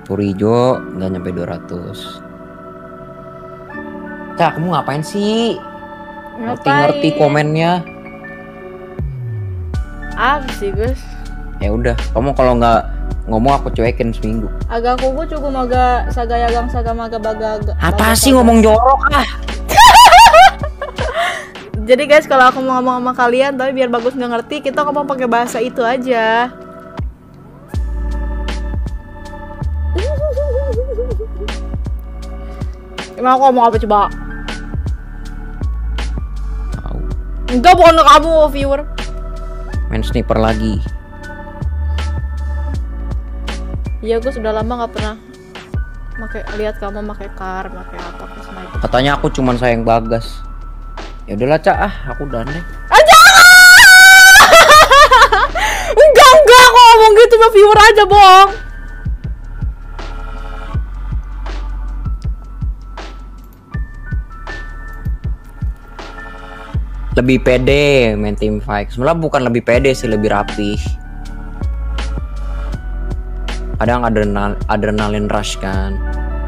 Purijo nggak nyampe 200. Cak, kamu ngapain sih? Ngerti-ngerti komennya. Apa sih Gus? Ya udah, kamu kalau nggak ngomong aku cuekin seminggu. Agak kubu cukup maga sagayagang sagamaga baga. Apa sih ngomong jorok ah? Jadi guys, kalau aku mau ngomong sama kalian tapi biar bagus nggak ngerti, kita ngomong pakai bahasa itu aja. Emang aku ngomong apa coba? Tahu. Enggak, bukan ke kamu viewer. Main sniper lagi. Iya, gue sudah lama nggak pernah lihat kamu pakai kar, pakai apa ke sniper. Katanya aku cuman sayang Bagas. Ya udahlah Cak, aku udah deh. Enggak, aku ngomong gitu sama viewer aja, bohong. Lebih pede main team fight. Sebenarnya bukan lebih pede sih, lebih rapih. Kadang adrenalin rush kan.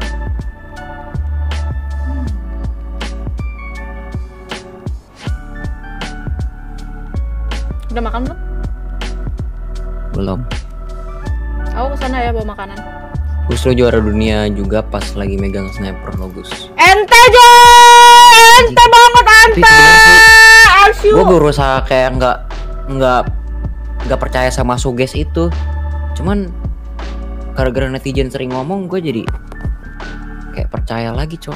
Udah makan belum? Belum. Aku kesana ya bawa makanan. Gus lo juara dunia juga pas lagi megang sniper lo Gus. Ente banget ente. Gue berusaha kayak nggak percaya sama Suges itu. Cuman gara-gara netizen sering ngomong, gue jadi kayak percaya lagi, Cok.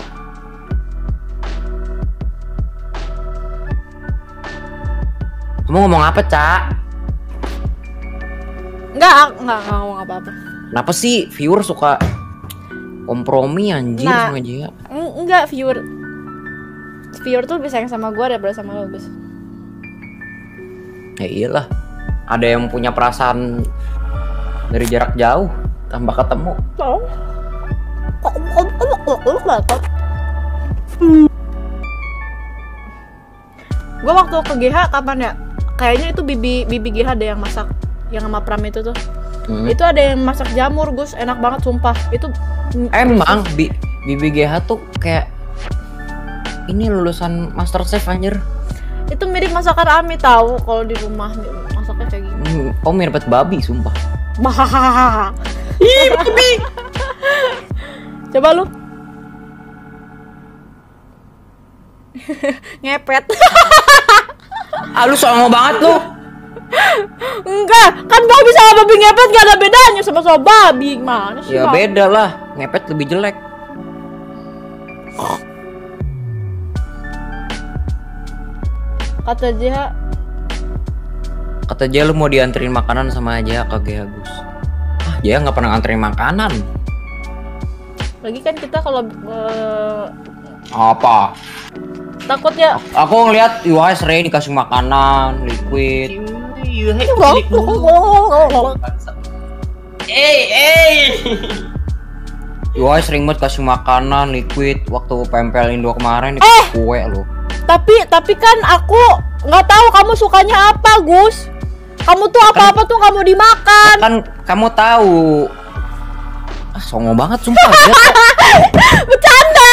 Kamu ngomong apa, Cak? Enggak ngomong apa-apa. Kenapa sih viewer suka kompromi anjir sama dia? Enggak, viewer tuh lebih sayang sama gue daripada sama lo, Gus. Ya iyalah. Ada yang punya perasaan dari jarak jauh tanpa ketemu. Gue waktu ke GH kapan ya? Kayaknya itu bibi GH ada yang masak, yang sama Pram itu tuh. Itu ada yang masak jamur, Gus, enak banget sumpah. Itu emang bibi GH tuh kayak ini lulusan MasterChef anjir. Itu mirip masakan Ami tahu kalau di rumah masaknya kayak gini. Oh mirip babi sumpah. Ih, babi. Coba lu. Ngepet. Lu songong banget lu. Enggak, kan babi sama babi ngepet gak ada bedanya sama babi. Mana sih? Ya beda lah, ngepet lebih jelek. Kata Dia lu mau dianterin makanan sama aja ke GH Gus. Dia nggak pernah anterin makanan. Lagi kan kita kalau apa? takutnya Aku ngeliat UI sering dikasih makanan, liquid. UI sering banget kasih makanan, liquid. Waktu PMPL Indo kemarin kue lo. Tapi kan aku nggak tahu kamu sukanya apa, Gus. Kamu tuh apa-apa tuh kamu dimakan. Kan kamu tahu. Songong banget sumpah. Bercanda.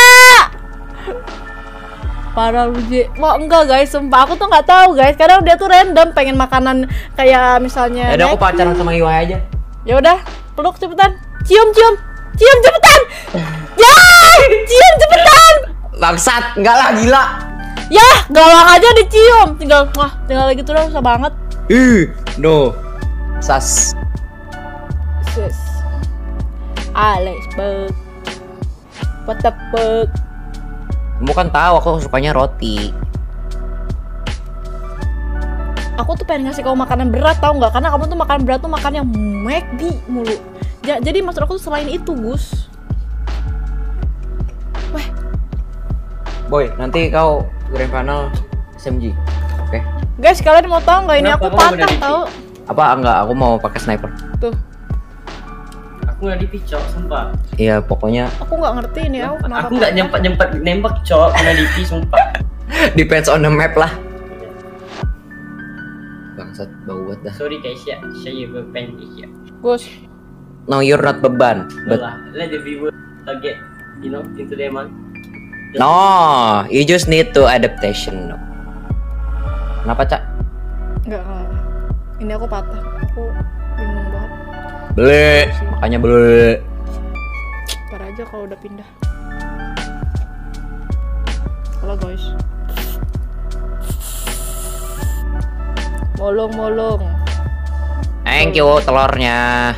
Parah lu, Ji. Wah, enggak guys, sumpah aku tuh nggak tahu, guys. Kadang dia tuh random pengen makanan kayak misalnya. Ya udah aku pacaran sama UI aja. Ya udah, peluk cepetan. Cium cepetan. Ya, cium cepetan. Bangsat, enggak lah gila. Ya, galak aja dicium. Tinggal lagi tuh udah susah banget. No. Sas. Sus. Alex bug. What the fuck? Kamu kan tahu aku sukanya roti. Aku tuh pengen ngasih kamu makanan berat, tahu nggak? Karena kamu tuh makan berat tuh makan yang McD mulu. Jadi maksud aku tuh selain itu, Gus. Weh. Boy, nanti kau grand final SMG. Oke. Guys, kalian mau tahu nggak ini Kenapa aku kamu patah udah tahu? Apa enggak? Aku mau pakai sniper. Tuh. Aku nggak dipicok, sumpah. Iya, pokoknya Aku nggak ngerti ini kenapa. Aku nggak nyempet nembak, cok. Kena dipi, sumpah. depends on the map lah. Bangsat bau banget dah. Sorry guys ya, saya berpendek ya. Gus, No, you're not beban. But Let the viewer get, into their mind. no, you just need to adaptation. No. Kenapa, Cak? Enggak. Ini aku patah. Aku bingung banget. Beli, makanya beli. Ntar aja kalau udah pindah. Halo guys. Molong. Thank you telurnya.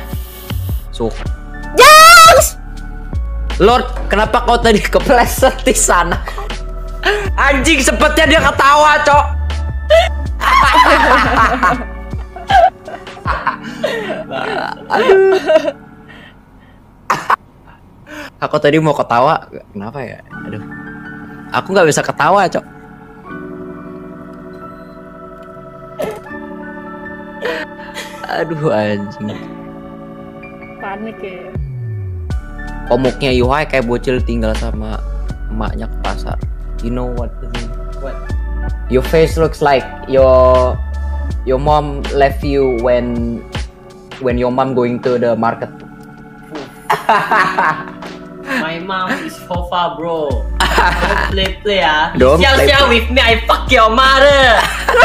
Yes! Lord, kenapa kau tadi kepleset di sana? Anjing, sepetnya dia ketawa, Cok. Aduh. Aku tadi mau ketawa, kenapa ya? Aduh. Aku nggak bisa ketawa, Cok. Aduh, anjing. Panik ya. Komuknya Yuhai kayak bocil tinggal sama emaknya ke pasar. You know what? Your face looks like your mom left you when your mom going to the market. My mom is so far, bro. Don't play ah. Don't play. With me, I fuck your mother.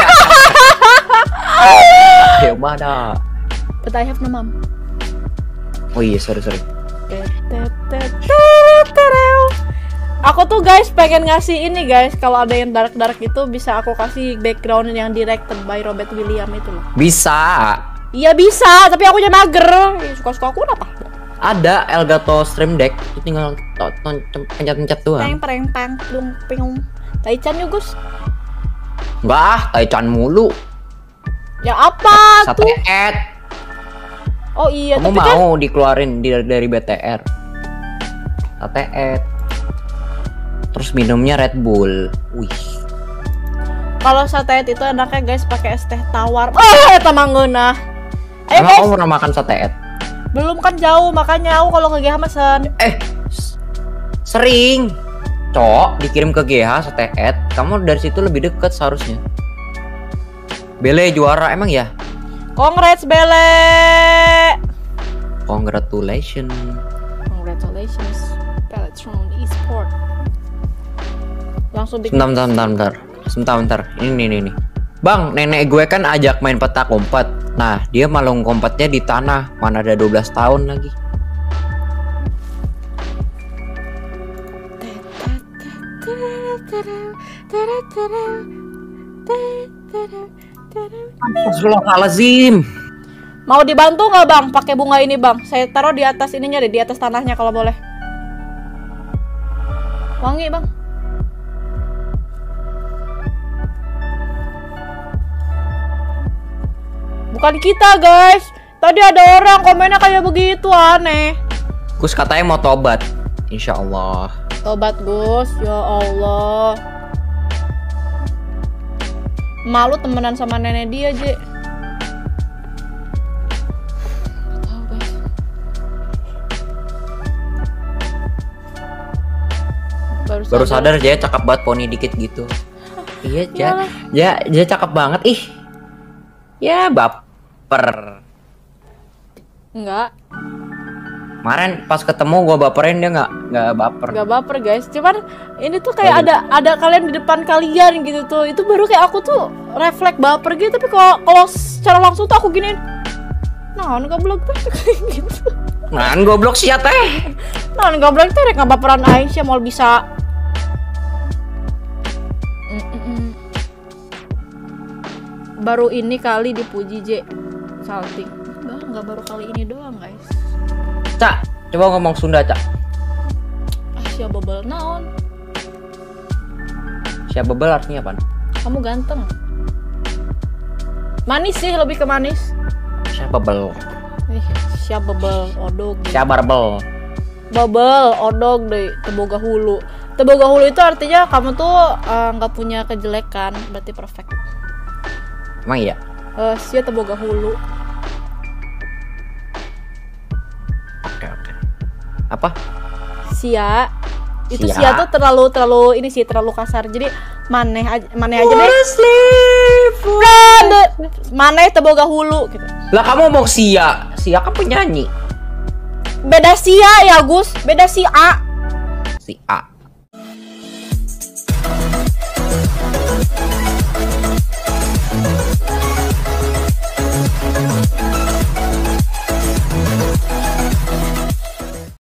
Ayo mana? But I have no mom. Oh iya, sorry. Aku tuh guys pengen ngasih ini guys, kalau ada yang dark itu bisa aku kasih background yang directed by Robert William itu loh. Bisa. Iya bisa, tapi aku nya mager. Suka-suka aku apa? Ada Elgato Stream Deck, itu tinggal pencet-pencet doang. Peng, lung, ping. Taichan yuk Gus. Enggak, Taichan mulu. Ya apa Sate tuh? Ed. Oh iya, Kamu tapi kan mau dikeluarin dari BTR. Sate Ed. Terus minumnya Red Bull. Wih. kalau sate itu enaknya guys pakai es teh tawar. Eta manggeuna. Ayo Emang guys. kamu pernah makan sate Ed? Belum kan jauh, makanya aku kalau ke GH mesen. Sering. Cok, dikirim ke GH sate Ed. Kamu dari situ lebih deket seharusnya. Bele juara emang ya? Congrats Bele. Congratulations. Peletron Esport. Langsung bikin. Sebentar. Ini. Bang, nenek gue kan ajak main petak umpet. Nah, dia malung umpetnya di tanah. Mana ada 12 tahun lagi. Astagfirullahaladzim. Mau dibantu nggak bang? Pakai bunga ini bang. Saya taruh di atas ininya deh, di atas tanahnya kalau boleh. Wangi bang. Bukan kita guys. Tadi ada orang komennya kayak begitu, aneh. Gus katanya mau tobat. Insya Allah. Tobat Gus, ya Allah. Malu temenan sama nenek dia, Je. Gak tahu, guys. Baru sadar dia cakep banget, poni dikit gitu. Iya, dia cakep banget. Ih. Ya, baper. Enggak. Kemarin pas ketemu gua baperin, dia nggak baper. Gak baper guys, cuman ini tuh kayak ada kalian di depan kalian gitu tuh. Itu baru kayak aku tuh refleks baper gitu. Tapi kalau secara langsung tuh aku giniin. Nah, goblok tuh kayak gitu. Nah, goblok sih ya teh. Nah, goblok tuh rek baperan Aisyah mau bisa. Baru ini kali dipuji J salting. Enggak baru kali ini doang guys. Cak, coba ngomong Sunda, Cak. Siapa bebel naon? Siapa bebel artinya apa? Kamu ganteng. Manis sih, lebih ke manis. Siapa bebel? Siapa bebel odog. Siapa bebel? Bebel odog deh, teboga hulu. Teboga hulu itu artinya kamu tuh nggak punya kejelekan, berarti perfect. Emang iya? Sia teboga hulu. Oke. Apa? Sia. Itu Sia. sia tuh terlalu ini sih, terlalu kasar. Jadi maneh aja deh. Maneh teboga hulu gitu. Lah kamu mau Sia? Sia kan penyanyi. beda si A ya Gus, beda si A. Si A.